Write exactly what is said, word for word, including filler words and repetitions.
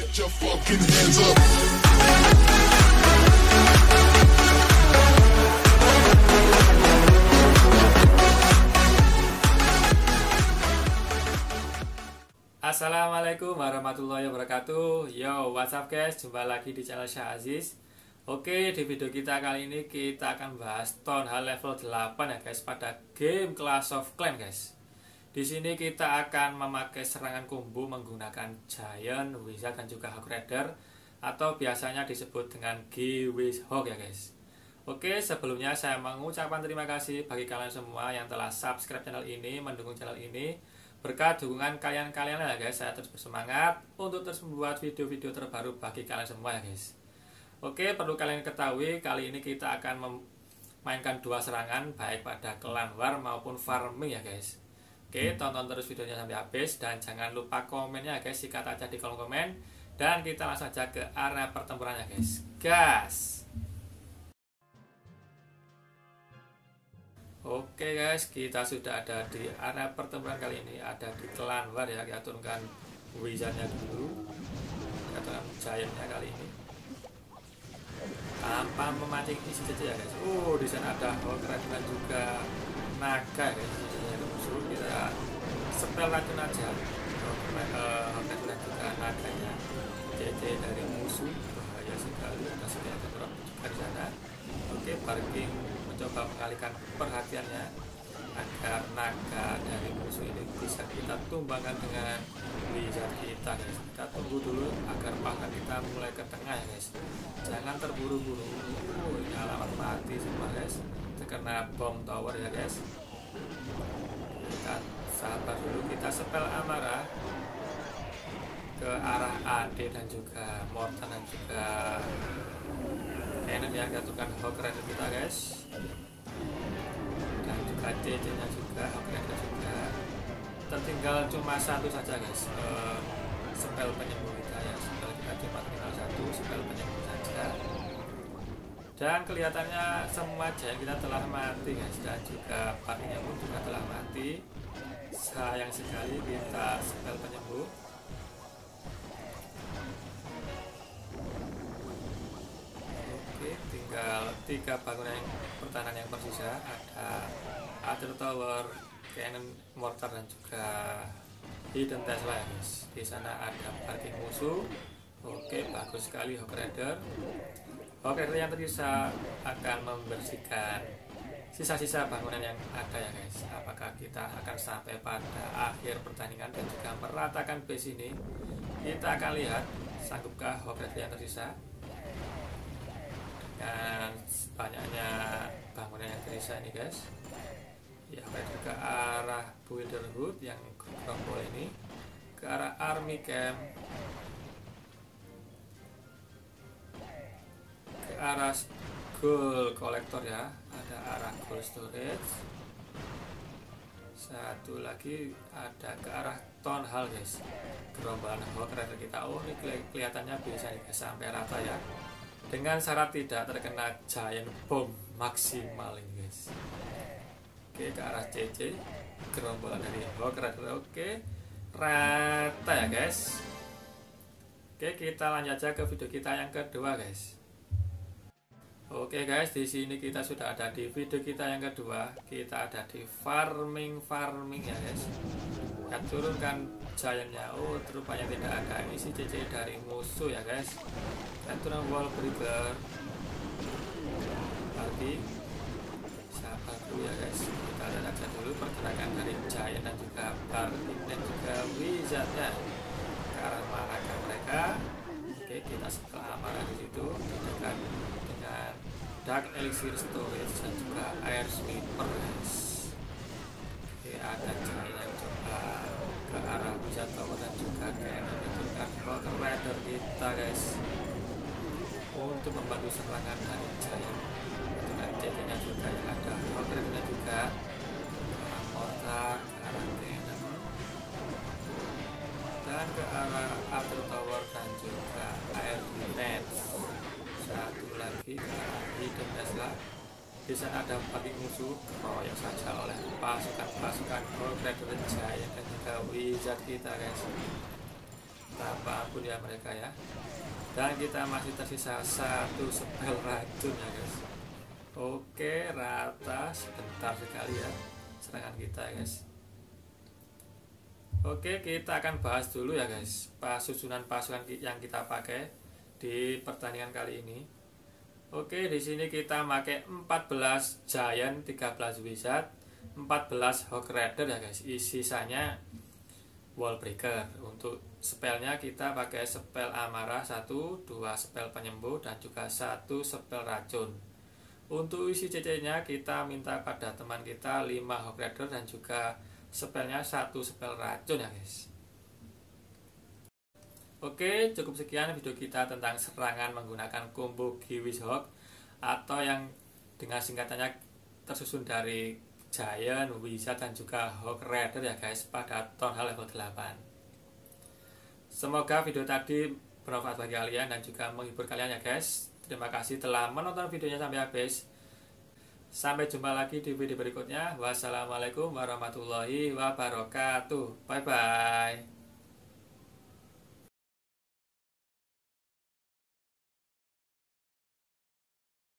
Put your fucking hands up. Assalamualaikum warahmatullahi wabarakatuh. Yo, what's up guys, jumpa lagi di channel Syah Aziz. Oke, di video kita kali ini kita akan bahas Town Hall level delapan ya guys, pada game Clash of Clans guys. Di sini kita akan memakai serangan combo menggunakan Giant, Wizard dan juga Hawk Rider, atau biasanya disebut dengan G-Wizhawk ya guys. Oke, sebelumnya saya mengucapkan terima kasih bagi kalian semua yang telah subscribe channel ini, mendukung channel ini. Berkat dukungan kalian-kalian ya guys, saya terus bersemangat untuk terus membuat video-video terbaru bagi kalian semua ya guys. Oke, perlu kalian ketahui, kali ini kita akan memainkan dua serangan, baik pada clan war maupun farming ya guys. Oke, tonton terus videonya sampai habis dan jangan lupa komennya guys, sikat aja di kolom komen. Dan kita langsung aja ke area pertempurannya guys. Gas! Oke guys, kita sudah ada di area pertempuran kali ini, ada di clan war ya. Kita turunkan wizardnya dulu, kita turunkan giantnya kali ini tanpa memancing isi saja ya guys. Oh, di sana ada Hawk Rider dan juga naga guys. Kita spell racun aja Hawk Rider dan juga naganya. C C dari musuh bahaya sekali, ada senjata drop juga di sana. Oke, parking mencoba mengalihkan perhatiannya agar naga dari musuh ini bisa kita tumbangkan dengan wizard kita guys. Kita tunggu dulu agar pasukan kita mulai ke tengah ya guys, jangan terburu-buru. Oh, ini alamat mati semua guys, terkena bom tower ya guys. Kita sabar dulu, kita spell amarah ke arah A D dan juga Mortar dan juga Cannon ya. Kita tukar Hawk Rider kita guys, dan juga C C nya juga Hawk Rider juga. Tertinggal cuma satu saja guys, uh, spell penyembuh kita ya. Spell kita cuma tinggal satu, spell penyembuh saja. Dan kelihatannya semua giant kita telah mati guys, dan juga partinya pun juga telah mati. Sayang sekali, kita spell penyembuh. Oke, tinggal tiga bangunan pertahanan yang tersisa, ada Archer Tower, Cannon, Mortar dan juga Hidden Tesla ya guys. Di sana ada parking musuh. Oke, bagus sekali Hawk Rider. Hawk Rider yang tersisa akan membersihkan sisa-sisa bangunan yang ada ya guys. Apakah kita akan sampai pada akhir pertandingan dan juga meratakan base ini? Kita akan lihat sanggupkah Hawk Rider yang tersisa dengan banyaknya bangunan yang tersisa ini guys. Ya, ke arah Builderhood yang gerombol ini, ke arah Army Camp, ke arah Gold Collector ya, ada arah Gold Storage. Satu lagi ada ke arah Town Hall guys, gerombolan Hawk Rider kita. Oh, ini kelihatannya bisa nih sampai rata ya, dengan syarat tidak terkena giant bomb maksimal ini guys. Oke, ke arah C C, gerombolan dari Hawk Rider. Oke, rata ya guys. Oke, kita lanjut aja ke video kita yang kedua guys. Oke guys, di sini kita sudah ada di video kita yang kedua. Kita ada di farming farming ya guys. Kita turunkan giantnya. Oh, rupanya tidak ada isi C C dari musuh ya guys. Kita turun wall breaker lagi. Sabar dulu ya guys, kita lihat aja dulu pergerakan dari giant dan juga parking dan juga wizardnya ke arah mana mereka. Oke, kita setelah amarah di situ dengan dengan dark elixir storage dan juga air sweeper guys. Oke, ada giant yang coba ke arah wizard tower dan juga cannon menunjukkan Hawk Rider kita guys untuk membantu serangan dari giant. Dengan C C nya juga yang ada Hawk Rider juga ke arah Mortar, ke arah Cannon dan ke arah Archer Tower dan juga Air Defense. Satu lagi ke arah Hidden Tesla. Di sana ada parking musuh, keroyok saja oleh pasukan-pasukan Hawk Rider Giant dan juga Wizard kita guys. betapa ampun ya mereka ya. Dan kita masih tersisa satu spell racun ya guys. Oke, rata sebentar sekali ya serangan kita guys. Oke, kita akan bahas dulu ya guys susunan pasukan yang kita pakai di pertandingan kali ini. Oke, di sini kita pakai empat belas Giant, tiga belas Wizard, empat belas Hog Rider ya guys. Sisanya Wall Breaker. Untuk spellnya kita pakai spell amarah satu, dua spell penyembuh, dan juga satu spell racun. Untuk isi C C-nya kita minta pada teman kita lima Hog Rider dan juga spellnya satu spell racun ya guys. Oke, cukup sekian video kita tentang serangan menggunakan combo Kiwis Hog, atau yang dengan singkatannya tersusun dari Giant, Wizard, dan juga Hog Rider ya guys pada Town Hall level delapan. Semoga video tadi bermanfaat bagi kalian dan juga menghibur kalian ya guys. Terima kasih telah menonton videonya sampai habis. Sampai jumpa lagi di video berikutnya. Wassalamualaikum warahmatullahi wabarakatuh. Bye bye.